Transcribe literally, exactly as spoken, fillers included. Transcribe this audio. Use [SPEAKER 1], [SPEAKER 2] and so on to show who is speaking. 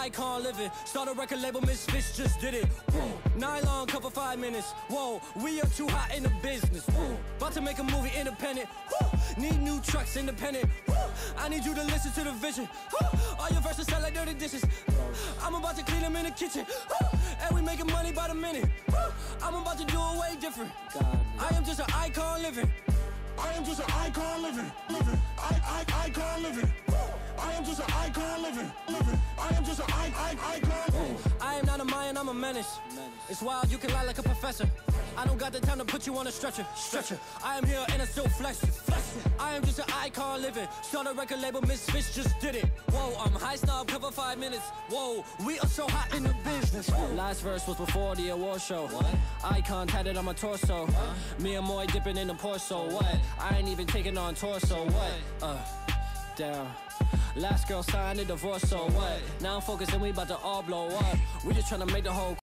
[SPEAKER 1] icon living. Start a record label, Misfits just did it. Whoa. Nylon cover five minutes. Whoa, we are too hot in the business. Whoa. About to make a movie independent. Whoa. Need new trucks independent. Whoa. I need you to listen to the vision. Whoa. All your verses sound like dirty dishes. I'm about to clean them in the kitchen. And we making money by the minute. I'm about to do it way different. I am just an icon living. I am just an icon living. Living. I, I, icon living. I am just an icon living. Living. I am just an I, I, icon. I am not a Mayan, I'm a menace. It's wild, you can lie like a professor. I don't got the time to put you on a stretcher. Stretcher. I am here and I still flex. I am just an icon living. Start a record label, Misfits just did it. Whoa, I'm high snob, cover five minutes. Whoa, we are so hot in the business. Last verse was before the award show. What? Icon tatted on my torso. What? Me and Moy dipping in the Porso. What? I ain't even taking on torso. What? Uh, damn. Last girl signed a divorce, so what? Now I'm focused and we about to all blow up. We just tryna make the whole